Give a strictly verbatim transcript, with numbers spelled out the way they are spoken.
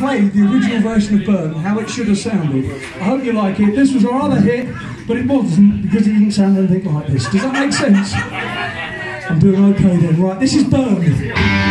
played the original version of Burn, how it should have sounded. I hope you like it. This was our other hit, but it wasn't because it didn't sound anything like this. Does that make sense? I'm doing okay then. Right, this is Burn.